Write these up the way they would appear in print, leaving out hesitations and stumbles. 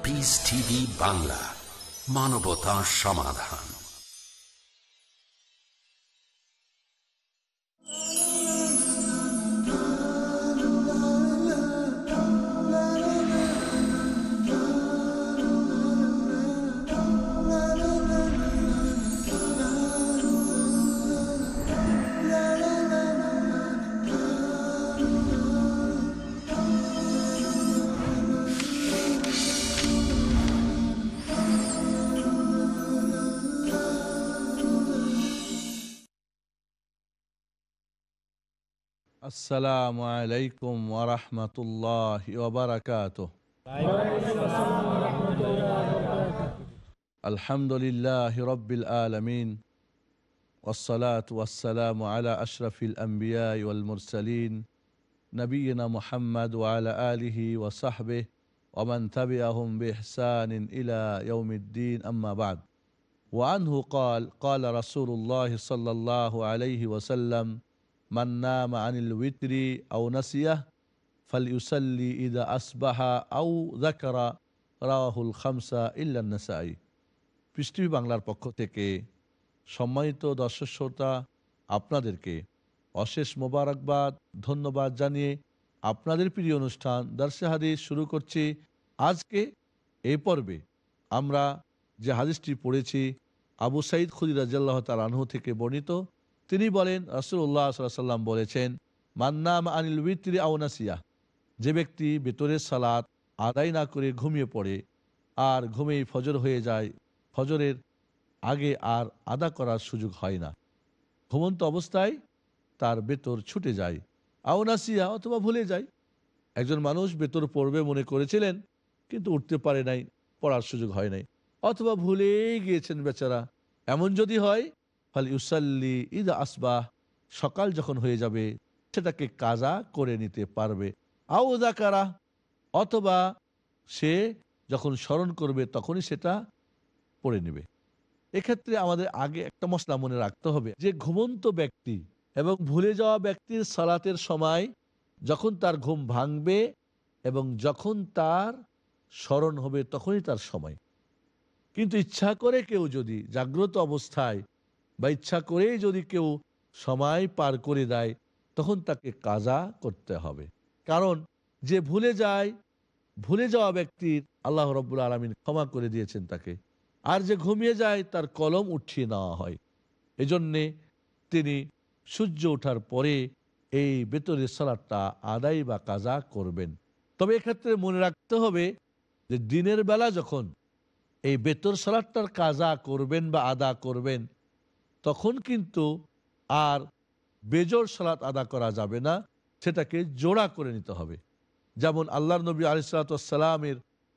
Piece TV Bangla, মানবতার সমাধান। আসসালামু আলাইকুম ওয়া রাহমাতুল্লাহি ওয়া বারাকাতুহু। আলহামদুলিল্লাহি রাব্বিল আলামিন ওয়াসসালাতু ওয়াসসালামু আলা আশরাফিল আমবিয়াই ওয়াল মুরসালিন নবিয়িনা মুহাম্মদ ওয়া আলা আলিহি ওয়া সাহবিহি ওয়া মান তাবিআহুম বিইহসানিন ইলা ইয়াউমিদ্দিন, আম্মা বা'দ। ওয়া আনহু ক্বালা রাসূলুল্লাহি সাল্লাল্লাহু আলাইহি ওয়াসাল্লাম মান নামা আনিল উইতরি আও নাসিয়াহ ফালইউসাল্লি ইযা আসবাহা আও যাকারা, রাওয়াহুল খামসা ইল্লা নাসাই। পৃষ্টি বাংলার পক্ষ থেকে সম্মানিত দর্শক শ্রোতা, আপনাদেরকে অশেষ মোবারকবাদ, ধন্যবাদ জানিয়ে আপনাদের প্রিয় অনুষ্ঠান দারসে হাদিস শুরু করছি। আজকে এই পর্বে আমরা যে হাদিসটি পড়েছি আবু সাঈদ খুদরি রাদিয়াল্লাহু তাআলা আনহু থেকে বর্ণিত। তিনি বলেন, রাসূলুল্লাহ সাল্লাল্লাহু আলাইহি ওয়াসাল্লাম বলেছেন, মান নামা আনিল উইতরি আও নাসিয়া, যে ব্যক্তি বেতরের সালাত আদায় না করে ঘুমিয়ে পড়ে আর ঘুমেই ফজর হয়ে যায়, ফজরের আগে আর আদা করার সুযোগ হয় না, ঘুমন্ত অবস্থায় তার বেতর ছুটে যায়, আও নাসিয়া অথবা ভুলে যায়। একজন মানুষ বেতর পড়বে মনে করেছিলেন কিন্তু উঠতে পারে নাই, পড়ার সুযোগ হয় নাই, অথবা ভুলেই গিয়েছেন বেচারা। এমন যদি হয়, ফাল ইউসাল্লি ইদা আসবাহ, সকাল যখন হয়ে যাবে সেটাকে কাজা করে নিতে পারবে। আও যাকারা, অথবা সে যখন স্মরণ করবে তখনই সেটা পড়ে নেবে। এক্ষেত্রে আমাদের আগে একটা মসলা মনে রাখতে হবে যে ঘুমন্ত ব্যক্তি এবং ভুলে যাওয়া ব্যক্তির সালাতের সময় যখন তার ঘুম ভাঙবে এবং যখন তার স্মরণ হবে তখনই তার সময়। কিন্তু ইচ্ছা করে কেউ যদি জাগ্রত অবস্থায় বা ইচ্ছা করেই যদি কেউ সময় পার করে দেয় তখন তাকে কাজা করতে হবে। কারণ যে ভুলে যায়, ভুলে যাওয়া ব্যক্তির আল্লাহ রাব্বুল আলামিন ক্ষমা করে দিয়েছেন তাকে, আর যে ঘুমিয়ে যায় তার কলম উঠিয়ে নেওয়া হয়। এজন্যে তিনি সূর্য ওঠার পরে এই বেতরের সালাতটা আদায় বা কাজা করবেন। তবে এক্ষেত্রে মনে রাখতে হবে যে দিনের বেলা যখন এই বেতর সালাতটার কাজা করবেন বা আদা করবেন তখন কিন্তু আর বেজোড় সালাত আদা করা যাবে না, সেটাকে জোড়া করে নিতে হবে। যেমন আল্লাহর নবী আলাইহিস সালাতু ওয়াস সালামের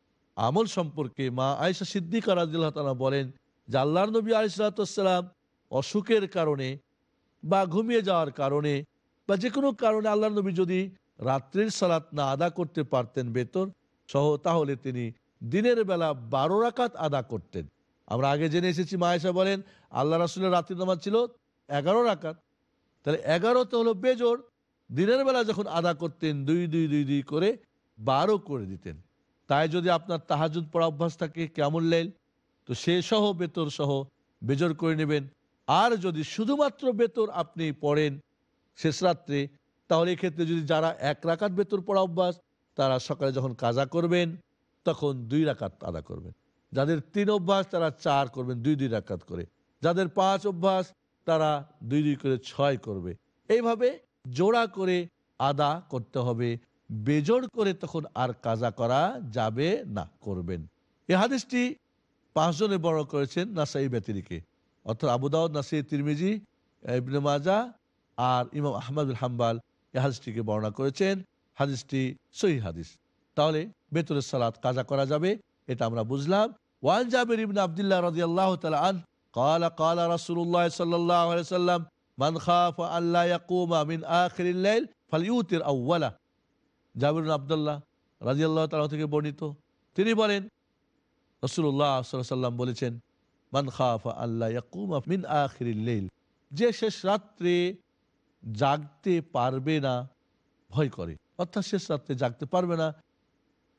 আমল সম্পর্কে মা আয়েশা সিদ্দিকা রাদিয়াল্লাহু তাআলা বলেন যে আল্লাহর নবী আলাইহিস সালাতু ওয়াস সালাম অসুখের কারণে বা ঘুমিয়ে যাওয়ার কারণে বা যে কোনো কারণে আল্লাহর নবী যদি রাত্রির সালাত না আদা করতে পারতেন বেতর সহ, তাহলে তিনি দিনের বেলা 12 রাকাত আদা করতেন। আমরা আগে জেনে এসেছি, মা আয়েশা বলেন আল্লাহ রাসূলের রাত্রির নামাজ ছিল 11 রাকাত। তাহলে 11 তো হলো বেজোড়, দিনের বেলা যখন আদা করতেন 2 2 2 2 করে 12 করে দিতেন। তাই যদি আপনার তাহাজ্জুদ পড়া অভ্যাস থাকে কিয়ামুল লাইল, তো সে সহ বেতর সহ বেজোড় করে নেবেন। আর যদি শুধুমাত্র বেতর আপনি পড়েন শেষ রাত্রে, তাহলে এক্ষেত্রে যদি যারা 1 রাকাত বেতর পড়া অভ্যাস তারা সকালে যখন কাজা করবেন তখন 2 রাকাত আদা করবেন। যাদের 3 অভ্যাস তারা 4 করবেন, 2 2 রাকাত করে। যাদের 5 অভ্যাস তারা 2 2 করে 6 করবে। এইভাবে জোড়া করে আদা করতে হবে, বেজোড় করে তখন আর কাজা করা যাবে না, করবেন। এই হাদিসটি 5 জনে বর্ণনা করেছেন নাসাই ব্যতিরিকে, অর্থাৎ আবু দাউদ, নাসাই, তিরমিজি, ইবনে মাজাহ আর ইমাম আহমদ বিন হাম্বল এই হাদিসটিকে বর্ণনা করেছেন। হাদিসটি সহিহ হাদিস। তাহলে বেতরের সালাত কাজা করা যাবে, এটা আমরা বুঝলাম। ওয়ান জাবির ইবনে আব্দুল্লাহ রাদিয়াল্লাহু তাআলা আন قال قال رسول الله صلى الله عليه وسلم من خاف أن لا يقوم من آخر الليل فليوتر أوله। জাবির ইবনে আব্দুল্লাহ রাদিয়াল্লাহু তাআলা থেকে বর্ণিত, তিনি বলেন রাসূলুল্লাহ সাল্লাল্লাহু আলাইহি ওয়াসাল্লাম বলেছেন, মান খাফা আল্লা ইয়াকুমা মিন আখিরিল লাইল, যে শেষ রাত্রে জাগতে পারবে না, ভয় করে, অর্থাৎ শেষ রাত্রে জাগতে পারবে না,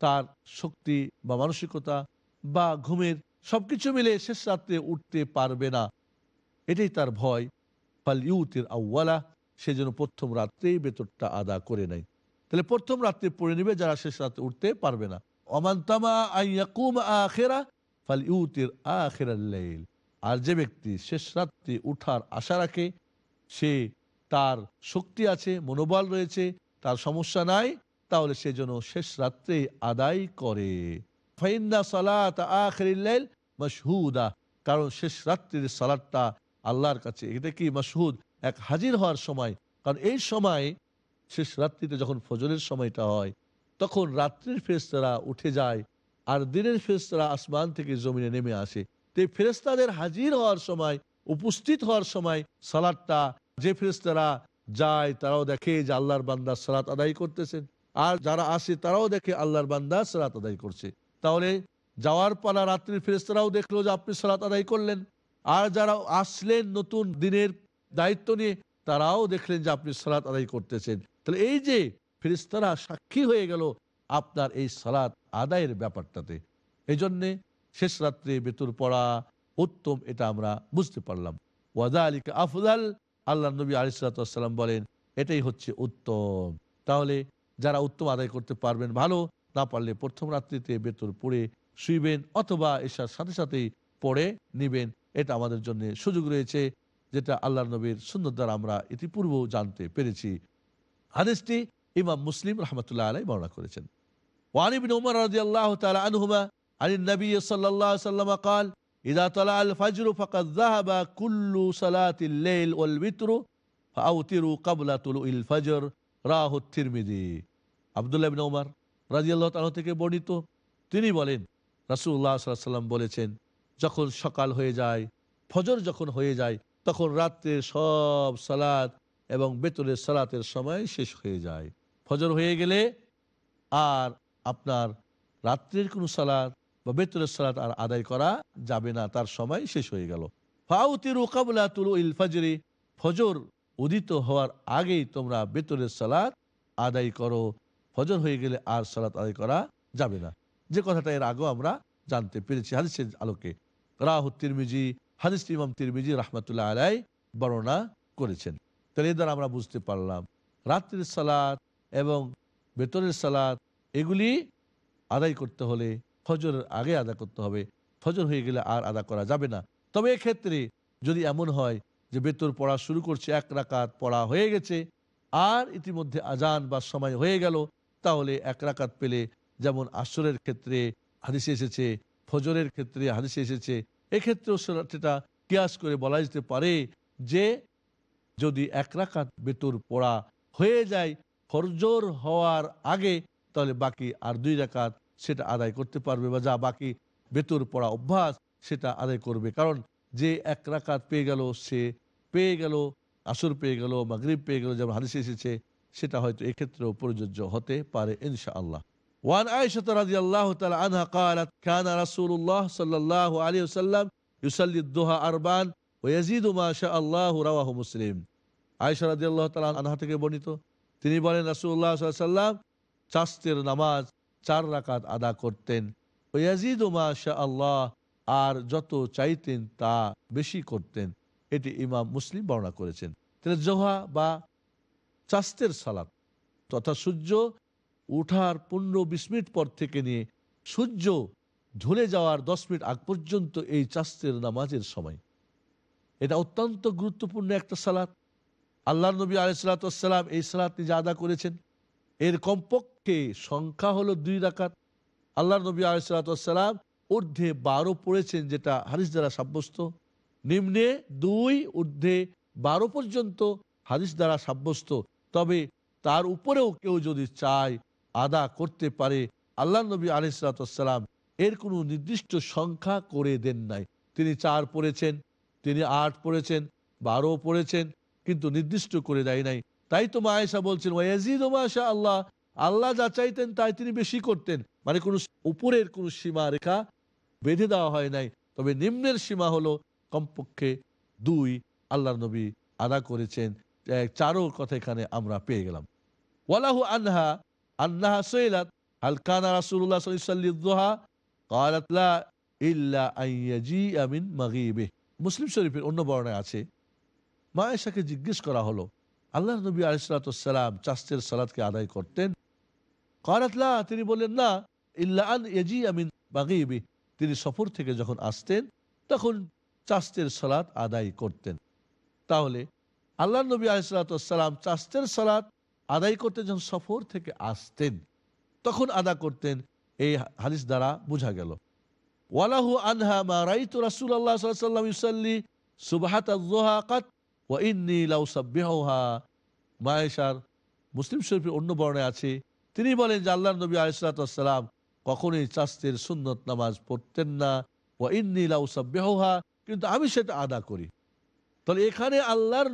তার শক্তি বা মানসিকতা বা ঘুমের সবকিছু মিলে শেষ রাত্রে উঠতে পারবে না, এটাই তার ভয়। ফাল ইউতির আউয়ালা, সেজন্য প্রথম রাত্রেই বেতরটা আদা করে নেয়। তাহলে প্রথম রাত্রে পড়ে নেবে যারা শেষ রাত্রে উঠতে পারবে না। ওমান তামা আন ইয়াকুম আখিরা ফাল ইউতির আখিরাল লাইল। আর যে ব্যক্তি শেষ রাত্রে উঠার আশা রাখে, সে তার শক্তি আছে, মনোবল রয়েছে, তার সমস্যা নাই, তাহলে সে যেন শেষ রাত্রে আদায় করে। ফাইন্না সালাত আখিরিল লাইল মাশহুদা, কারণ শেষ রাত্রির সালাতটা আল্লাহর কাছে এটা কি মাশহুদ, এক হাজির হওয়ার সময়। কারণ এই সময় শেষ রাত্রিতে যখন ফজরের সময়টা হয়, তখন রাত্রির ফেরেশতারা উঠে যায় আর দিনের ফেরেশতারা আসমান থেকে জমিনে নেমে আসে। তো এই ফেরেশতাদের হাজির হওয়ার সময়, উপস্থিত হওয়ার সময় সালাতটা, যে ফেরেশতারা যায় তারাও দেখে যে আল্লাহর বান্দা সালাত আদায় করতেছেন, আর যারা আসে তারাও দেখে আল্লাহর বান্দা সালাত আদায় করছে। তাহলে যাওয়ার পালা রাত্রির ফেরেশতারাও দেখলো যে আপনি সালাত আদায় করলেন, আর যারা আসলেন নতুন দিনের দায়িত্ব নিয়ে তারাও দেখলেন যে আপনি সালাত আদায় করতেছেন। তাহলে এই যে ফেরেশতারা সাক্ষী হয়ে গেল আপনার এই সালাত আদায়ের ব্যাপারটাতে, এই জন্যে শেষ রাত্রে বেতর পড়া উত্তম, এটা আমরা বুঝতে পারলাম। ওয়াযালিকা আফদাল, আল্লাহ নবী আলাইহিস সালাতু ওয়াস সালাম বলেন এটাই হচ্ছে উত্তম। তাহলে যারা উত্তম আদায় করতে পারবেন ভালো, না পারলে প্রথম রাত্রিতে বেতর পড়ে শুইবেন অথবা এশার সাথে সাথেই পড়ে নিবেন। এটা আমাদের জন্য সুযোগ রয়েছে, যেটা আল্লাহর নবীর সুন্নাত দ্বারা আমরা ইতিপূর্বেও জানতে পেরেছি। হাদিসটি ইমাম মুসলিম রাহমাতুল্লাহ আলাইহি বর্ণনা করেছেন। ওয়ান ইবনে উমর রাদিয়াল্লাহু তাআলা আনহুমা আনিন নবী সাল্লাল্লাহু আলাইহি ওয়াসাল্লাম قال إذا طلع الفجر فقد ذهب كل صلاة الليل والوتر فأوتروا قبل طلوع الفجر রাহ তিরমিজি। আব্দুল্লাহ ইবনে উমর রাদিয়াল্লাহু তাআলা থেকে বর্ণিত, তিনি বলেন রাসূলুল্লাহ সাল্লাল্লাহু আলাইহি ওয়াসাল্লাম বলেছেন, যখন সকাল হয়ে যায়, ফজর যখন হয়ে যায়, তখন রাত্রের সব সালাত এবং বেতরের সালাতের সময় শেষ হয়ে যায়। ফজর হয়ে গেলে আর আপনার রাত্রের কোনো সালাত বা বেতরের সালাত আর আদায় করা যাবে না, তার সময় শেষ হয়ে গেল। ফাউতিরু ক্বাবলা তুলুইল ফাজরি, ফজর উদিত হওয়ার আগেই তোমরা বেতরের সালাত আদায় করো। ফজর হয়ে গেলে আর সালাত আদায় করা যাবে না, যে কথাটা এর আগেও আমরা জানতে পেরেছি হাদিসের আলোকে। রাহু তিরমিজি, হাদিস ইমাম তিরমিজি রাহমাতুল্লাহ আলাইহি বর্ণনা করেছেন। তাহলে এর দ্বারা আমরা বুঝতে পারলাম রাত্রির সালাত এবং বেতরের সালাত এগুলি আদায় করতে হলে ফজরের আগে আদা করতে হবে, ফজর হয়ে গেলে আর আদা করা যাবে না। তবে এক্ষেত্রে যদি এমন হয় যে বেতর পড়া শুরু করছে, এক রাকাত পড়া হয়ে গেছে আর ইতিমধ্যে আজান বা সময় হয়ে গেল, তাহলে এক রাকাত পেলে, যেমন আসরের ক্ষেত্রে হাদিসে এসেছে, ফজরের ক্ষেত্রে হাদিসে এসেছে, এক্ষেত্রেও সেটা কিয়াস করে বলা যেতে পারে যে যদি এক রাকাত বেতর পড়া হয়ে যায় ফজর হওয়ার আগে, তাহলে বাকি আর দুই রাকাত সেটা আদায় করতে পারবে, বা যা বাকি বেতর পড়া অভ্যাস সেটা আদায় করবে। কারণ যে এক রাকাত পেয়ে গেল, সে পেয়ে গেল আসর, পেয়ে গেল মাগরিব, পেয়ে গেল, যেমন হাদিসে এসেছে, সেটা হয়তো এক্ষেত্রেও প্রযোজ্য হতে পারে ইনশাআল্লাহ। ওয়ান আয়েশা রাদিয়াল্লাহু তাআলা আনহা قالت كان رسول الله صلى الله عليه وسلم يصلي الضحى أربعا ويزيد ما شاء الله رواه মুসলিম। আয়েশা রাদিয়াল্লাহু তাআলা আনহা থেকে বর্ণিত, তিনি বলেন রাসূলুল্লাহ সাল্লাল্লাহু আলাইহি ওয়াসাল্লাম চাঁদের নামাজ 4 রাকাত আদা করতেন, ওয়াজিদু মা শাআল্লাহ, আর যত চাইতেন তা বেশি করতেন। এটি ইমাম মুসলিম বর্ণনা করেছেন। তাহলে জোহা বা চাঁদের সালাত তথা সূর্য উঠার 15-20 মিনিট পর থেকে নিয়ে সূর্য ঢলে যাওয়ার 10 মিনিট আগ পর্যন্ত এই চাঁদের নামাজের সময়, এটা অত্যন্ত গুরুত্বপূর্ণ একটা সালাত। আল্লাহর নবী আলাইহিস সালাতু ওয়াস সালাম এই সালাত নিজে আদা করেছেন। এর কমপক্ষে সংখ্যা হলো 2 রাকাত। আল্লাহর নবী আলাইহিস সালাতু ওয়াস সালাম ঊর্ধ্বে 12 পড়েছেন, যেটা হাদিস দ্বারা সাব্যস্ত, নিম্নে 2, ঊর্ধ্বে 12 পর্যন্ত হাদিস দ্বারা সাব্যস্ত। তবে তার উপরেও কেউ যদি চায় আদা করতে পারে। আল্লাহর নবী আলাইহিস সালাতু ওয়াস সালাম এর কোনো নির্দিষ্ট সংখ্যা করে দেন নাই। তিনি 4 পড়েছেন, তিনি 8 পড়েছেন, 12 পড়েছেন, কিন্তু নির্দিষ্ট করে দেয় নাই। তাই তো মা আয়েশা বলছেন ওয়াজিদু মা শাআল্লাহ, আল্লাহ যা চাইতেন তাই তিনি বেশি করতেন। মানে কোনো উপরের কোনো সীমা রেখা বেঁধে দেওয়া হয় নাই, তবে নিম্নের সীমা হলো কমপক্ষে 2 আল্লাহর নবী আদা করেছেন। 4 কথা এখানে আমরা পেয়ে গেলাম। ওয়ালাহু আনহা আন্নাহা সুইলাত, হাল কানা রাসূলুল্লাহ সাল্লাল্লাহু আলাইহি ওয়াসাল্লাম যুহা ক্বালাত লা ইল্লা আন ইয়াজিআ মিন মাগরিবিহি। মুসলিম শরীফের অন্য বর্ণনায় আছে, মা আয়েশাকে জিজ্ঞেস করা হলো, আল্লাহর নবী আলাইহিস সালাতু ওয়াস সালাম চাঁদের সালাতকে আদায় করতেন? ক্বালাত লা, তিনি বললেন না, ইল্লা আন ইয়াজিআ মিন মাগরিবিহি, তিনি সফর থেকে যখন আসতেন তখন চাঁদের সালাত আদায় করতেন। তাহলে আল্লাহর নবী আলাইহিস সালাতু ওয়াস সালাম চাঁদের সালাত আদায় করতে যখন সফর থেকে আসতেন তখন আদা করতেন, এই হাদিস দ্বারা বোঝা গেল। ওয়ালাহু আনহা মা রাইতু রাসূলুল্লাহ সাল্লাল্লাহু আলাইহি ওয়াসাল্লাম ইউসাল্লি সুবহাতায যুহা কাত ওয়া ইন্নী লাউসাব্বিহুহা। মা আয়েশার মুসলিম শরীফের অন্য বর্ণনায় আছে, তিনি বলেন যে আল্লাহর নবী আলাইহিস সালাতু ওয়াস সালাম কখনোই চাঁদের সুন্নত নামাজ পড়তেন না, ওয়া ইন্নী লাউসাব্বিহুহা, কিন্তু আমি সেটা আদা করি। তাহলে এখানে আল্লাহর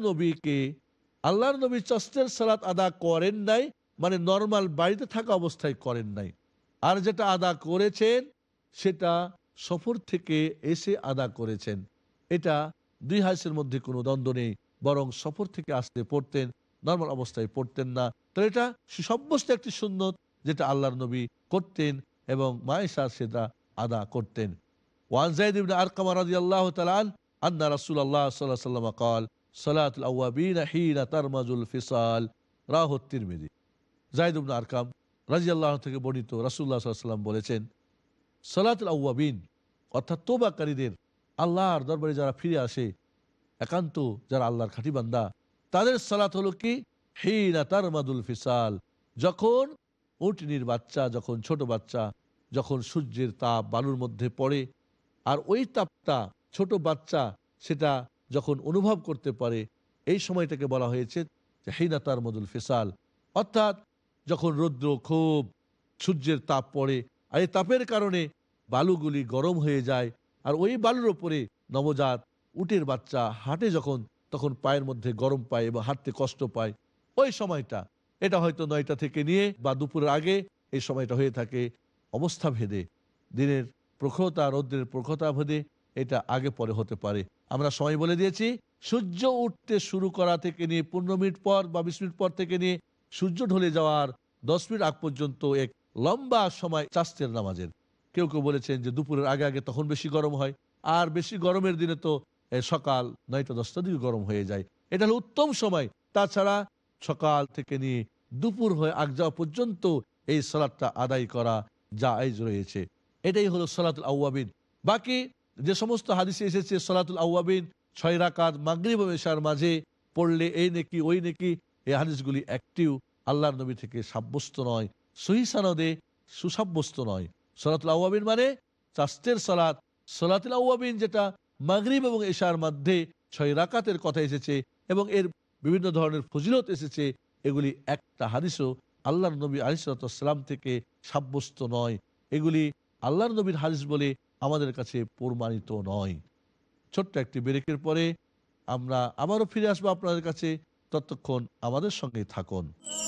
নবী চাঁদের সালাত আদা করেন নাই, মানে নরমাল বাড়িতে থাকা অবস্থায় করেন নাই। আর যেটা আদা করেছেন সেটা সফর থেকে এসে আদা করেছেন। এটা দুই হাদিসের মধ্যে কোনো দ্বন্দ্ব নেই, বরং সফর থেকে আসতে পড়তেন, নরমাল অবস্থায় পড়তেন না। তো এটা সুসব্যস্ত একটি সুন্নত যেটা আল্লাহর নবী করতেন এবং মা আয়েশা সেটা আদা করতেন। ওয়ান যায়েদ ইবনে আরকাম রাদিয়াল্লাহু তাআলা আন্না রাসূলুল্লাহ সাল্লাল্লাহু আলাইহি ওয়াসাল্লাম قال সালাতুল আওয়াবিন হিনা তারমাজুল ফিসাল, রাহু তিরমিজি। যায়েদ ইবনে আরকাম রাদিয়াল্লাহু থেকে বর্ণিত, রাসূলুল্লাহ সাল্লাল্লাহু আলাইহি ওয়াসাল্লাম বলেছেন, সালাতুল আওয়াবিন অর্থাৎ তওবাকারীদের, আল্লাহর দরবারে যারা ফিরে আসে, একান্ত যারা আল্লাহর খাঁটি বান্দা, তাদের সালাত হলো কি, হিনা তারমাদুল ফিসাল, যখন উটনির বাচ্চা, যখন ছোট বাচ্চা, যখন সূর্যের তাপ বালুর মধ্যে পড়ে, আর ওই তাপটা ছোট বাচ্চা সেটা যখন অনুভব করতে পারে, এই সময়টাকে বলা হয়েছে যে হিনা তারমাদুল ফিসাল, অর্থাৎ যখন রৌদ্র খুব, সূর্যের তাপ পড়ে, আর এই তাপের কারণে বালুগুলি গরম হয়ে যায়, আর ওই বালুর ওপরে নবজাত উটের বাচ্চা হাঁটে যখন, তখন পায়ের মধ্যে গরম পায় এবং হাঁটতে কষ্ট পায়। ওই সময়টা, এটা হয়তো 9টা থেকে নিয়ে বা দুপুরের আগে এই সময়টা হয়ে থাকে, অবস্থা ভেদে, দিনের প্রখরতা রৌদ্রের প্রখরতা ভেদে এটা আগে পরে হতে পারে। আমরা সময় বলে দিয়েছি, সূর্য উঠতে শুরু করা থেকে নিয়ে 15 মিনিট পর বা 20 মিনিট পর থেকে নিয়ে সূর্য ঢলে যাওয়ার 10 মিনিট আগ পর্যন্ত এক লম্বা সময় চাঁদের নামাজের। কেউ কেউ বলেছেন যে দুপুরের আগে আগে তখন বেশি গরম হয়, আর বেশি গরমের দিনে তো সকাল 9টা-10টার দিকে গরম হয়ে যায়। এটা হলো উত্তম সময়। তাছাড়া সকাল থেকে নিয়ে দুপুর হয়ে আগ যাওয়া পর্যন্ত এই সালাতটা আদায় করা জায়েজ রয়েছে। এটাই হলো সালাতুল আওয়াবিন। বাকি যে সমস্ত হাদিসে এসেছে সালাতুল আওয়াবিন 6 রাকাত মাগরিব ও ইশার মাঝে পড়লে এই নেকি ওই নেকি, এই হাদিসগুলি একটিও আল্লাহর নবী থেকে সাব্যস্ত নয়, সহিহ সনদে সুসাব্যস্ত নয়। সালাতুল আওয়াবিন মানে চাঁদের সালাত। সালাতুল আওয়াবিন যেটা মাগরিব এবং ইশার মধ্যে 6 রাকাতের কথা এসেছে এবং এর বিভিন্ন ধরনের ফজিলত এসেছে, এগুলি একটা হাদিসও আল্লাহর নবী আলাইহিস সালাতু ওয়াস সালাম থেকে সাব্যস্ত নয়। এগুলি আল্লাহর নবীর হাদিস বলে আমাদের কাছে প্রমাণিত নয়। ছোট্ট একটি ব্রেকের পরে আমরা আবারও ফিরে আসবো আপনাদের কাছে। ততক্ষণ আমাদের সঙ্গে থাকুন।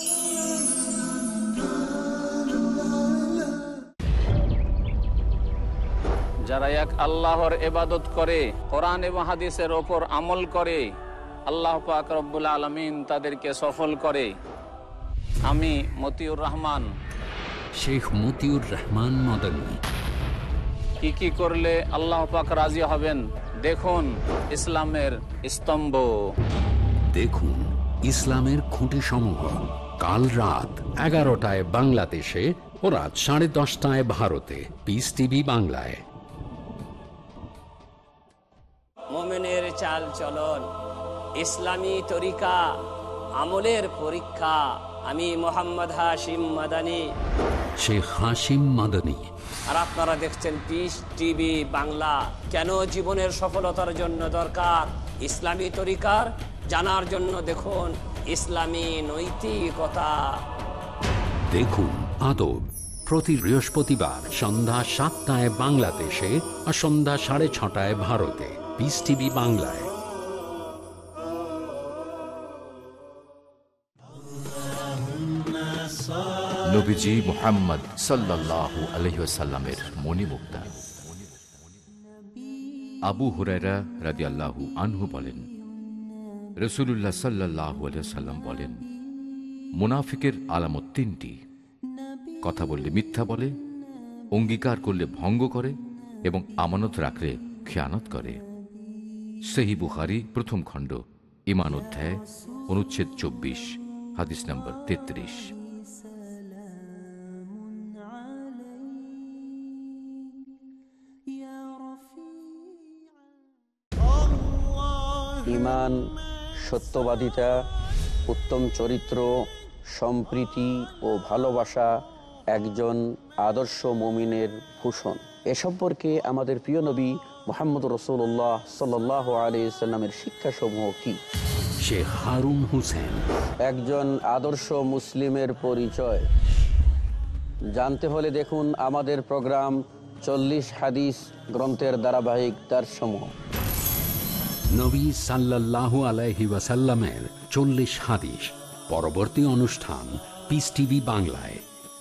যারা এক আল্লাহর ইবাদত করে, কোরআন এবং হাদিসের ওপর আমল করে, আল্লাহ পাক রব্বুল আলামিন তাদেরকে সফল করে। আমি মতিউর রহমান, শেখ মতিউর রহমান মদনী। কি করলে আল্লাহ পাক রাজি হবেন, দেখুন ইসলামের স্তম্ভ। দেখুন ইসলামের খুঁটি সমূহ, কাল রাত 11টায় বাংলাদেশে ও রাত 10:30টায় ভারতে, পিস টিভি বাংলায়। মুমিনের চাল চলন, ইসলামী তরিকা, আমলের পরীক্ষা। আমি মোহাম্মদ হাশিম মাদানী, শেখ হাশিম মাদানী। আর আপনারা দেখছেন পিস টিভি বাংলা। কেন জীবনের সফলতার জন্য দরকার ইসলামী তরিকার জানার জন্য দেখুন ইসলামী নৈতিকতা। দেখুন আদব, প্রতি বৃহস্পতিবার সন্ধ্যা 7টায় বাংলাদেশে আর সন্ধ্যা 6:30টায় ভারতে, পিস টিভি বাংলায়। নবীজি মুহাম্মদ সাল্লাল্লাহু আলাইহি ওয়াসাল্লামের মণিমুক্তা। আবু হুরায়রা রাদিয়াল্লাহু আনহু বলেন, রাসূলুল্লাহ সাল্লাল্লাহু আলাইহি ওয়াসাল্লাম বলেন, মুনাফিকের আলামত 3টি। কথা বললে মিথ্যা বলে, অঙ্গীকার করলে ভঙ্গ করে এবং আমানত রাখলে খেয়ানত করে। সহিহ বুখারী প্রথম খণ্ড ঈমান অধ্যায় অনুচ্ছেদ 24 হাদিস নম্বর 33। ঈমান, সত্যবাদিতা, উত্তম চরিত্র, সম্প্রীতি ও ভালোবাসা একজন আদর্শ মুমিনের ভূষণ। এ সম্পর্কে আমাদের প্রিয় নবী মুহাম্মদ রাসূলুল্লাহ সাল্লাল্লাহু আলাইহি সাল্লামের শিক্ষাসমূহ কি? শেখ হারুন হোসেন। একজন আদর্শ মুসলিমের পরিচয় জানতে হলে দেখুন আমাদের প্রোগ্রাম 40 হাদিস গ্রন্থের ধারাবাহিক দার্সমূহ। নবী সাল্লাল্লাহু আলাইহি ওয়াসাল্লামের 40 হাদিস, পরবর্তী অনুষ্ঠান পিস টিভি বাংলায়।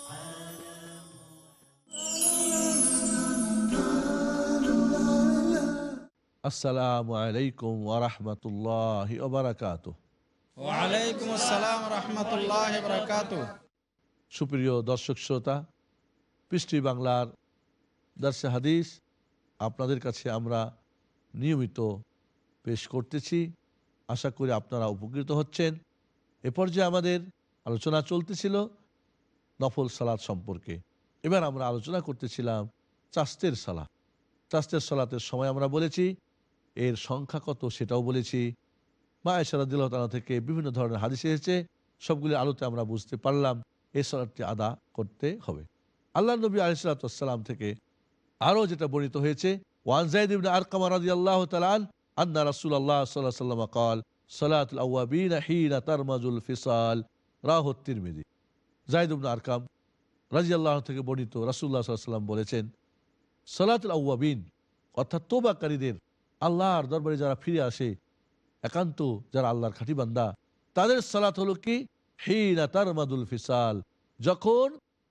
আসসালামু আলাইকুম ওয়া রাহমাতুল্লাহি ওয়া বারাকাতুহু। ওয়া আলাইকুম আসসালাম ওয়া রাহমাতুল্লাহি ওয়া বারাকাতুহু। সুপ্রিয় দর্শক শ্রোতা, পিস টিভি বাংলার দার্সে হাদিস আপনাদের কাছে আমরা নিয়মিত পেশ করতেছি। আশা করি আপনারা উপকৃত হচ্ছেন। এ পর্যায়ে আমাদের আলোচনা চলতেছিল নফল সালাত সম্পর্কে। এবার আমরা আলোচনা করতেছিলাম চাস্তের সালাত। চাস্তের সালাতের সময় আমরা বলেছি, এর সংখ্যা কত সেটাও বলেছি। মা আয়েশা রাদিয়াল্লাহু তাআলা থেকে বিভিন্ন ধরনের হাদিস এসেছে, সবগুলি আলোতে আমরা বুঝতে পারলাম এই সালাতটি আদা করতে হবে। আল্লাহ নবী আলাইহিস সালাতু ওয়াস সালাম থেকে আরও যেটা বর্ণিত হয়েছে, ওয়ান যায়েদ ইবনে আরকাম রাদিয়াল্লাহু তাআলা আন্না রাসূলুল্লাহ সাল্লাল্লাহু আলাইহি ওয়াসাল্লাম قال সালাতুল আওয়াবিন হিনা তারমাজুল ফিসাল, রাওয়াহু তিরমিজি। যায়েদ ইবনে আরকাম রাদিয়াল্লাহু থেকে বর্ণিত, রাসূলুল্লাহ সাল্লাল্লাহু আলাইহি ওয়াসাল্লাম বলেছেন, সালাতুল আওয়াবিন অর্থাৎ তওবাকারীদের, আল্লাহর দরবারে যারা ফিরে আসে, একান্ত যারা আল্লাহর খাঁটি বান্দা, তাদের সালাত হলো কি হিনা তারমাদুল ফিসাল, যখন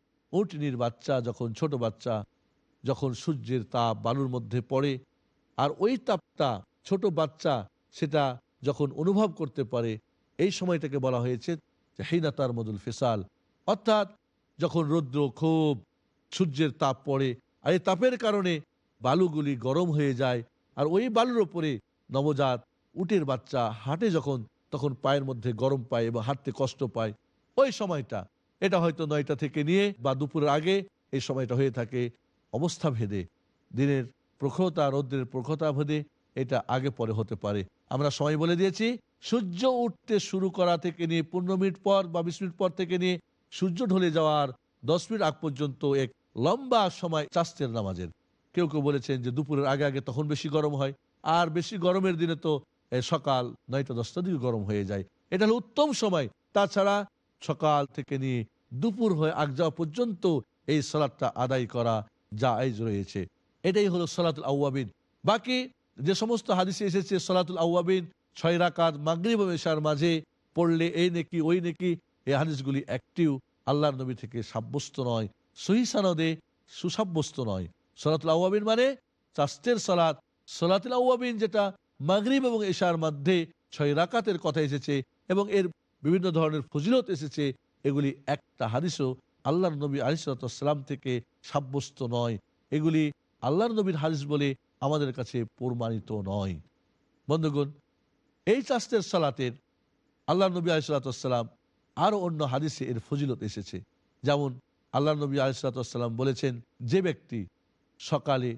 উটনির বাচ্চা, যখন ছোট বাচ্চা, যখন সূর্যের তাপ বালুর মধ্যে পড়ে, আর ওই তাপটা ছোট বাচ্চা সেটা যখন অনুভব করতে পারে, এই সময়টাকে বলা হয়েছে যে হিনা তারমাদুল ফিসাল। অর্থাৎ যখন রৌদ্র খুব, সূর্যের তাপ পড়ে, আর এই তাপের কারণে বালুগুলি গরম হয়ে যায়, আর ওই বালুর ওপরে নবজাত উটের বাচ্চা হাঁটে যখন, তখন পায়ের মধ্যে গরম পায় এবং হাঁটতে কষ্ট পায়। ওই সময়টা, এটা হয়তো 9টা থেকে নিয়ে বা দুপুরের আগে এই সময়টা হয়ে থাকে। অবস্থা ভেদে, দিনের প্রখরতা, রৌদ্রের প্রখরতা ভেদে এটা আগে পরে হতে পারে। আমরা সময় বলে দিয়েছি, সূর্য উঠতে শুরু করা থেকে নিয়ে 15 মিনিট পর বা 20 মিনিট পর থেকে নিয়ে সূর্য ঢলে যাওয়ার 10 মিনিট আগ পর্যন্ত এক লম্বা সময় চাস্তের নামাজের। কেউ কেউ বলেছেন যে দুপুরের আগে আগে তখন বেশি গরম হয়, আর বেশি গরমের দিনে তো সকাল 9টা-10টার দিকে গরম হয়ে যায়। এটা হলো উত্তম সময়। তাছাড়া সকাল থেকে নিয়ে দুপুর হয়ে আগ যাওয়া পর্যন্ত এই সালাতটা আদায় করা জায়েজ রয়েছে। এটাই হলো সালাতুল আওয়াবিন। বাকি যে সমস্ত হাদিসে এসেছে সালাতুল আওয়াবিন 6 রাকাত মাগরিব ও ইশার মাঝে পড়লে এই নেকি ওই নেকি, এই হাদিসগুলি একটিও আল্লাহর নবী থেকে সাব্যস্ত নয়, সহিহ সনদে সুসাব্যস্ত নয়। সালাতুল আওয়াবিন মানে চাস্তের সালাত। সালাতুল আওয়াবিন যেটা মাগরিব এবং ইশার মধ্যে 6 রাকাতের কথা এসেছে এবং এর বিভিন্ন ধরনের ফজিলত এসেছে, এগুলি একটা হাদিসও আল্লাহর নবী আলাইহিস সালাতু ওয়াস সালাম থেকে সাব্যস্ত নয়। এগুলি আল্লাহর নবীর হাদিস বলে আমাদের কাছে প্রমাণিত নয়। বন্ধুগণ, এই চাস্তের সালাতের আল্লাহর নবী আলাইহিস সালাতু ওয়াস সালাম আরও অন্য হাদিসে এর ফজিলত এসেছে। যেমন আল্লাহর নবী আলাইহিস সালাতু ওয়াস সালাম বলেছেন, যে ব্যক্তি সকালে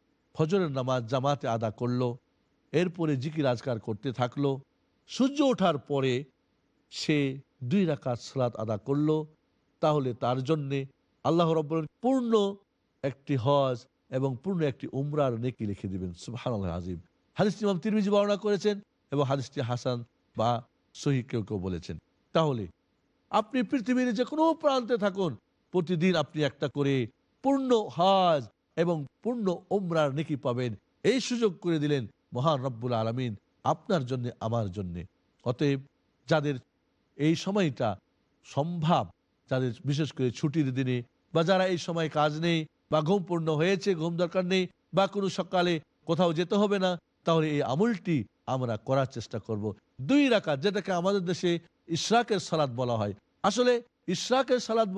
ফজরের নামাজ জামাতে আদা করলো, এরপরে জিকির আজকার করতে থাকলো, সূর্য ওঠার পরে সে 2 রাকাত সালাত আদা করলো, তাহলে তার জন্যে আল্লাহ রাব্বুল আলামিন পূর্ণ একটি হজ এবং পূর্ণ একটি উমরার নেকি লিখে দিবেন। সুবহানাল্লাহ আযীম। হাদিসটি ইমাম তিরমিজি বর্ণনা করেছেন এবং হাদিসটি হাসান বা সহিহ কেউ কেউ বলেছেন। তাহলে আপনি পৃথিবীর যে কোনো প্রান্তে থাকুন, প্রতিদিন আপনি একটা করে পূর্ণ হজ এবং পূর্ণ উমরার নেকি পাবেন। এই সুযোগ করে দিলেন মহান রব্বুল আলামিন আপনার জন্য, আমার জন্য। অতএব যাদের এই সময়টা সম্ভব, যাদের বিশেষ করে ছুটির দিনে বা যারা এই সময় কাজ নেই বা ঘুম পূর্ণ হয়েছে, ঘুম দরকার নেই, বা কোনো সকালে কোথাও যেতে হবে না, তাহলে এই আমলটি আমরা করার চেষ্টা করব। 2 রাকাত, যেটাকে আমাদের দেশে ইশরাকের সালাত বলা হয়। আসলে ইশরাকের সালাত বলে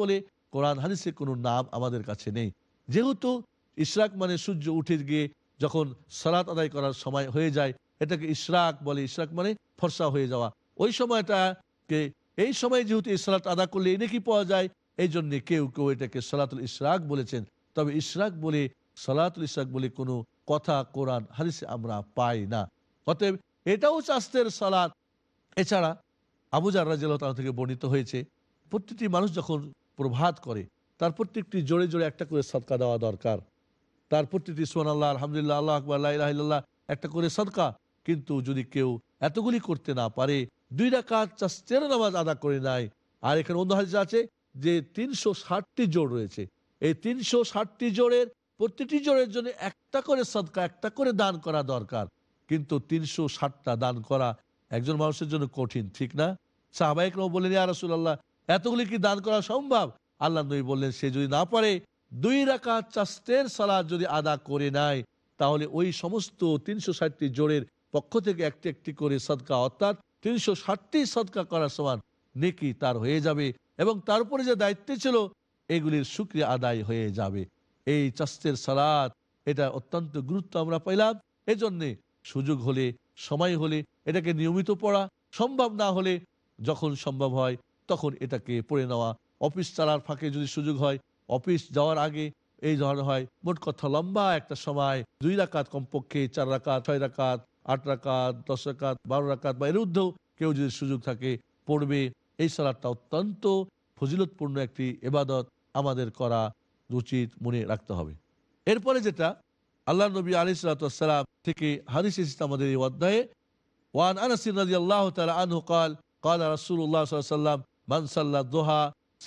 কোরআন হাদিসে কোনো নাম আমাদের কাছে নেই। যেহেতু ইশরাক মানে সূর্য উঠে গিয়ে যখন সালাত আদায় করার সময় হয়ে যায়, এটাকে ইশরাক বলে। ইশরাক মানে ফর্সা হয়ে যাওয়া। ওই সময়টাকে, এই সময় যেহেতু এই সালাত আদা করলে এনে কি পাওয়া যায়, এই জন্য কেউ কেউ এটাকে সালাতুল ইশরাক বলেছেন। তবে ইশরাক বলে, সালাতুল ইশরাক বলে কোনো কথা কোরআন হাদিসে আমরা পাই না। অতএব এটাও চাস্তের সালাত। এছাড়া আবু জার রাদিয়াল্লাহু তাআলা থেকে বর্ণিত হয়েছে, প্রত্যেকটি মানুষ যখন প্রভাত করে তার প্রত্যেকটি জোরে জোরে একটা করে সদকা দেওয়া দরকার। তার প্রত্যেকটি সুবহানাল্লাহ, আলহামদুলিল্লাহ, আল্লাহু আকবার, লা ইলাহা ইল্লাল্লাহ একটা করে সদকা। কিন্তু যদি কেউ এতগুলি করতে না পারে, 2 রাকাত চাস্তের নামাজ আদা করে নাই, আর এখানে অন্য হাদিস আছে যে 360টি জোড় রয়েছে, এই 360টি জোড়ের প্রত্যেকটি জোড়ের জন্য একটা করে সদকা, একটা করে দান করা দরকার। কিন্তু 360টা দান করা একজন মানুষের জন্য কঠিন, ঠিক না? সাহাবায়ে কেরাম বললেন, ইয়া রাসূলুল্লাহ, এতগুলি কি দান করা সম্ভব? আল্লাহ নবী বললেন, সে যদি না পারে 2 রাকাত চাস্তের সালাত যদি আদা করে নাই, তাহলে ওই সমস্ত 360টি জোড়ের পক্ষ থেকে একটি একটি করে সদকা, অর্থাৎ 360টি সদকা করার সমান নেকি তার হয়ে যাবে, এবং তারপরে যে দায়িত্ব ছিল এগুলির শুকরিয়া আদায় হয়ে যাবে। এই চাস্তের সালাত, এটা অত্যন্ত গুরুত্ব আমরা পাইলাম। এজন্যে সুযোগ হলে, সময় হলে এটাকে নিয়মিত পড়া, সম্ভব না হলে যখন সম্ভব হয় তখন এটাকে পড়ে নেওয়া। অফিস চালার ফাঁকে যদি সুযোগ হয়, অফিস যাওয়ার আগে এই ধরনের হয়। মোট কথা লম্বা একটা সময় 2 রাকাত, কমপক্ষে 4 রাকাত, 6 রাকাত, 8 রাকাত, 10 রাকাত, 12 রাকাত বা এর ঊর্ধ্বেও কেউ যদি সুযোগ থাকে পড়বে। এই সালাতটা অত্যন্ত ফজিলতপূর্ণ একটি ইবাদত, আমাদের করা উচিত, মনে রাখতে হবে। এরপরে যেটা আল্লাহ নবী আলাইহিস সালাতু ওয়াস সালাম থেকে হাদিস এসেছে আমাদের এই অধ্যায়ে, ওয়ান আনাস রাদিয়াল্লাহু তাআলা আনহু قال قال رسول الله صلى الله عليه وسلم من صلى الضحى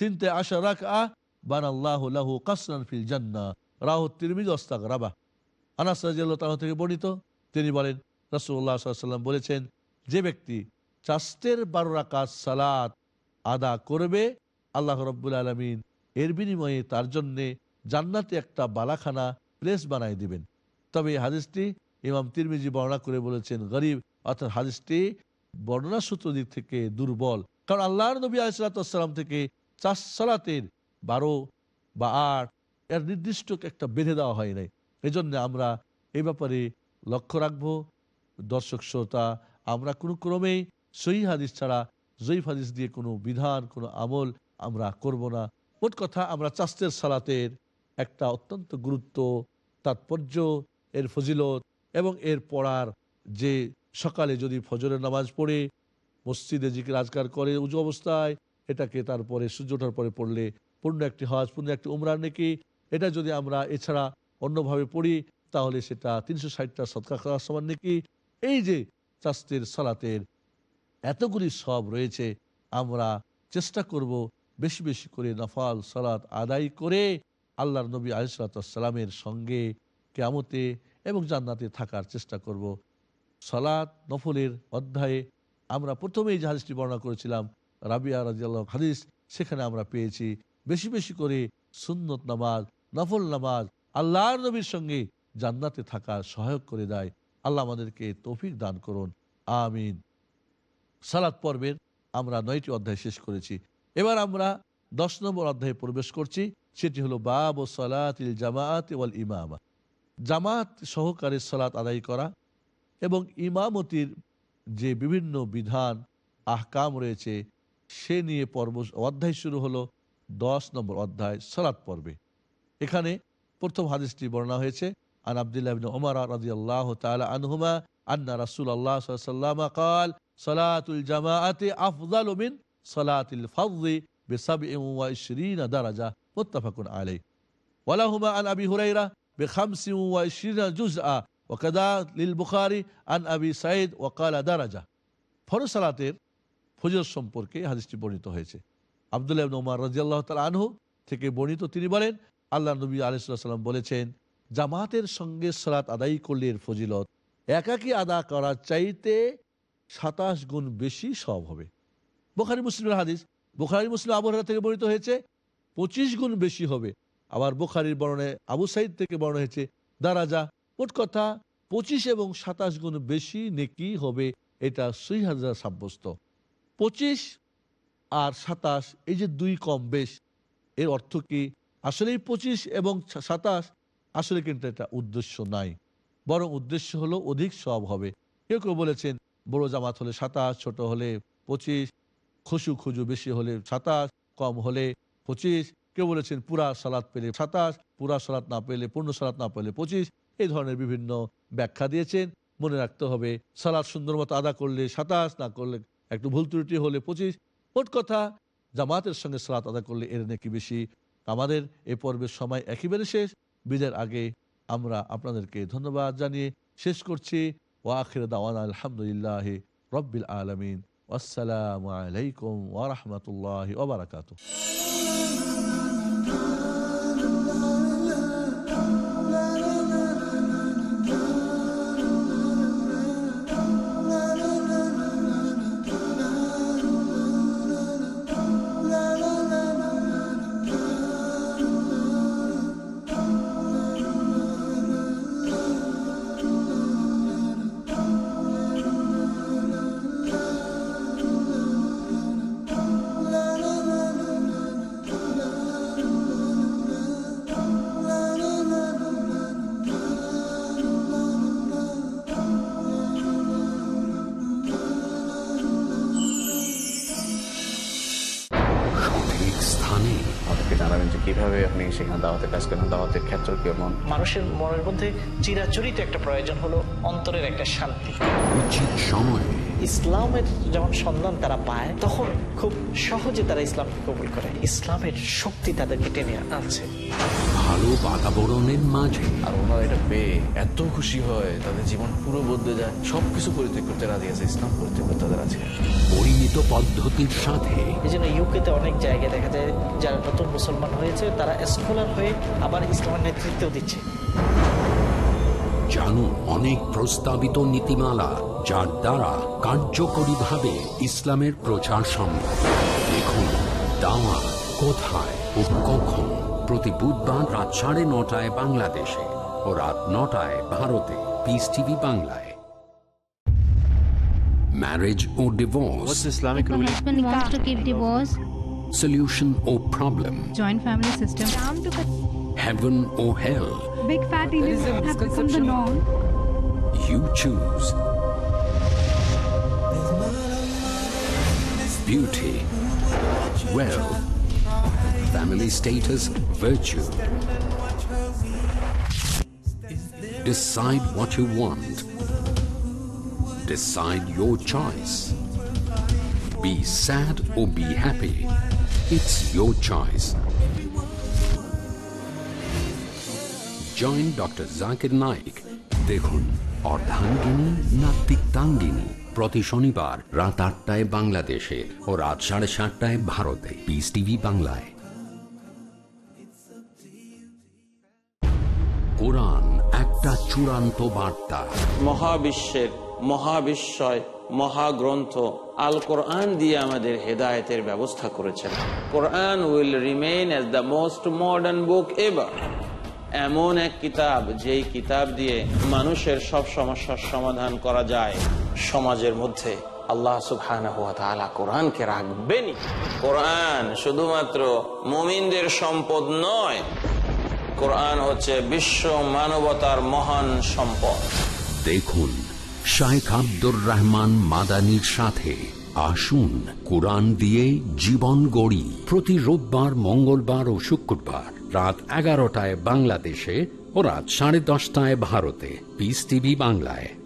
12 রাকআ বানাল্লাহু লাহু কাসরান ফিল জান্নাহ, রাওয়াহু তিরমিজি ওয়াস্তাগরাবা। আনাস রাদিয়াল্লাহু তাআলা থেকে বর্ণিত, তিনি বলেন রাসূলুল্লাহ সাল্লাল্লাহু আলাইহি ওয়াসাল্লাম বলেছেন, যে ব্যক্তি চাস্তের 12 রাকাত সালাত আদা করবে, আল্লাহ রাব্বুল আলামিন এর বিনিময়ে তার জন্য জান্নাতে একটা বালাখানা প্লেস বানাই দিবেন। তবে এই হাদিসটি ইমাম তিরমিজি বর্ণনা করে বলেছেন গরীব, অর্থাৎ হাদিসটি বর্ণনা সূত্র দিক থেকে দুর্বল। কারণ আল্লাহর নবী আলাইহিস সালাতু ওয়াস সালাম থেকে চার সালাতের 12 বা 8 এর নির্দিষ্ট একটা বেঁধে দেওয়া হয় নাই। এজন্য আমরা এই ব্যাপারে লক্ষ্য রাখবো। দর্শক শ্রোতা, আমরা কোনো ক্রমেই সহিহ হাদিস ছাড়া জয়ীফ হাদিস দিয়ে কোনো বিধান, কোনো আমল আমরা করব না। মোট কথা, আমরা চাস্তের সালাতের একটা অত্যন্ত গুরুত্ব, তাৎপর্য, এর ফজিলত এবং এর পড়ার যে সকালে যদি ফজরের নামাজ পড়ে মসজিদে জিকির আজকার করে উজু অবস্থায়, এটাকে তারপরে সূর্য ওঠার পরে পড়লে পূর্ণ একটি হজ, পূর্ণ একটি উমরার নেকি। এটা যদি আমরা এছাড়া অন্যভাবে পড়ি তাহলে সেটা 360টা সদকা করার সমান নেকি। এই যে চাস্তের সালাতের এতগুলি সব রয়েছে, আমরা চেষ্টা করব বেশি বেশি করে নফল সালাত আদায় করে আল্লাহর নবী আলাইহিস সালাতু ওয়াস সালামের সঙ্গে কিয়ামতে এবং জান্নাতে থাকার চেষ্টা করব। সালাত নফলের অধ্যায়ে আমরা প্রথমেই যে হাদিসটি বর্ণনা করেছিলাম, রাবিয়া রাদিয়াল্লাহু হাদিস, সেখানে আমরা পেয়েছি বেশি বেশি করে সুন্নত নামাজ, নফল নামাজ আল্লাহর নবীর সঙ্গে জান্নাতে থাকার সহায়ক করে দেয়। আল্লাহ আমাদেরকে তৌফিক দান করুন, আমিন। সালাত পর্বের আমরা 9টি অধ্যায় শেষ করেছি। এবার আমরা 10 নম্বর অধ্যায়ে প্রবেশ করছি। সেটি হলো বাব সালাতিল জামাআত ওয়াল ইমামা, জামাত সহকারে সালাত আদায় করা এবং ইমামতির যে বিভিন্ন বিধান আহকাম রয়েছে সে নিয়ে পর্ব অধ্যায় শুরু হলো। 10 নম্বর অধ্যায় সালাত পর্বে। এখানে প্রথম হাদিসটি বর্ণনা হয়েছে আন আব্দুল্লাহ ইবনে উমর রাদিয়াল্লাহু তাআলা আনহুমা আন্না রাসূলুল্লাহ সাল্লাল্লাহু আলাইহি ওয়াসাল্লাম قال সালাতুল জামাআতি আফযালু মিন সালাতিল ফারযি ব27 দারাজা, মুত্তাফাকুন আলাইহি। ওয়ালাহুমা আন আবি হুরায়রা ব25 জুজআ ওয়াকাদা লিল বুখারী আন আবি সাঈদ ওয়াকালা দারাজা। ফরজ সালাতের ফজিলত সম্পর্কে হাদিসটি বর্ণিত হয়েছে। আব্দুল্লাহ ইবনে উমর রাদিয়াল্লাহু তাআলা আনহু থেকে বর্ণিত, তিনি বলেন আল্লাহ নবী আলাইহিস সালাম বলেছেন, জামাতের সঙ্গে সালাত আদায় করলে এর ফজিলত একাকী আদা করার চাইতে 27 গুণ বেশি সওয়াব হবে। বুখারী মুসলিমের হাদিস, বুখারী মুসলিম আবু হুরায়রা থেকে বর্ণিত হয়েছে 25 গুণ বেশি হবে। আবার বুখারীর বর্ণনায় আবু সাঈদ থেকে বর্ণনা হয়েছে দারাজা। মোট কথা 25 এবং 27 গুণ বেশি নেকি হবে, এটা সহিহ হাদিসে সাব্যস্ত। 25 আর 27 এই যে 2 কম বেশ, এর অর্থ কি আসলেই 25 এবং 27? আসলে কিন্তু এটা উদ্দেশ্য নাই, বরং উদ্দেশ্য হলো অধিক সওয়াব হবে। কেউ কেউ বলেছেন বড় জামাত হলে 27, ছোট হলে 25, খুশু খুজু বেশি হলে 27, কম হলে 25। কেউ বলেছেন পুরা সালাত পেলে 27, পুরা সালাত না পেলে, পূর্ণ সালাত না পেলে 25। এই ধরনের বিভিন্ন ব্যাখ্যা দিয়েছেন। মনে রাখতে হবে সালাত সুন্দর মতো আদা করলে 27, না করলে একটু ভুল ত্রুটি হলে 25। মোট কথা জামাতের সঙ্গে সালাত আদা করলে এর নাকি বেশি। আমাদের এই পর্বের সময় একেবারে শেষ। বিদায়ের আগে আমরা আপনাদেরকে ধন্যবাদ জানিয়ে শেষ করছি। ওয়া আখির দাওয়ানা আলহামদুলিল্লাহি রাব্বিল আলামিন। আসসালামু আলাইকুম ওয়া রাহমাতুল্লাহি ওয়া বারাকাতুহু। কিভাবে আপনি সেখানে দাওয়াতের কাজ করেন, দাওয়াতের ক্ষেত্র কেমন। মানুষের মনের মধ্যে চিরাচরিত একটা প্রয়োজন হলো অন্তরের একটা শান্তি। উচিত সময় ইসলামের যখন সন্ধান তারা পায় তখন খুব সহজে তারা ইসলামকে কবুল করে। ইসলামের শক্তি তাদেরকে টেনে আনছে ভালো বাতাবরণের মাঝে। আর ওনারা এটা পেয়ে এত খুশি হয়, তাদের জীবন পুরো বদলে যায়। সবকিছু পরিত্যাগ করতে রাজি আছে, ইসলাম পরিত্যাগ করতে রাজি আছে পরিমিত পদ্ধতির সাথে। এই জন্য ইউকেতে অনেক জায়গায় দেখা যায় যারা নতুন মুসলমান হয়েছে তারা স্কলার হয়ে আবার ইসলামের নেতৃত্ব দিচ্ছে। জানুন অনেক প্রস্তাবিত নীতিমালা যার দ্বারা কার্যকরীভাবে ইসলামের প্রচার সম্ভব। দেখুন দাওয়াত কোথায় ও কখন, প্রতি বুধবার রাত 9:30 বাংলাদেশে ও রাত 9টায় ভারতে, পিস টিভি বাংলায়। Marriage or divorce? What's Islamic ruling? Husband wants to give divorce. Solution or problem? Joint family system. Heaven or hell? Big fat elitism has become the norm. You choose. Beauty, wealth, family status, virtue. Decide what you want. Decide your choice. Be sad or be happy. It's your choice. Join Dr. Zakir Naik. দেখুন অর্ধাঙ্গিনী না তিক্তাঙ্গিনী, প্রতি শনিবার রাত 8টায় বাংলাদেশে ও রাত 7:30 ভারতে, Peace TV বাংলায়। কোরআন একটা চূড়ান্ত বার্তা। মহাবিশ্বের মহাবিশ্বয় মহাগ্রন্থ আল কোরআন দিয়ে আমাদের হেদায়েতের ব্যবস্থা করেছেন। Quran will remain as the most modern book ever. এমন এক কিতাব যেই কিতাব দিয়ে মানুষের সব সমস্যার সমাধান করা যায়। সমাজের মধ্যে আল্লাহ সুবহানাহু ওয়া তাআলা কোরআনকে রাখবেনই। কোরআন শুধুমাত্র মুমিনদের সম্পদ নয়, কোরআন হচ্ছে বিশ্ব মানবতার মহান সম্পদ। দেখুন শাইখ আব্দুর রহমান মাদানির সাথে আসুন কোরআন দিয়ে জীবন গড়ি, প্রতি রোববার, মঙ্গলবার ও শুক্রবার রাত 11টায় বাংলাদেশে ও রাত 10:30 ভারতে, পিস টিভি বাংলায়।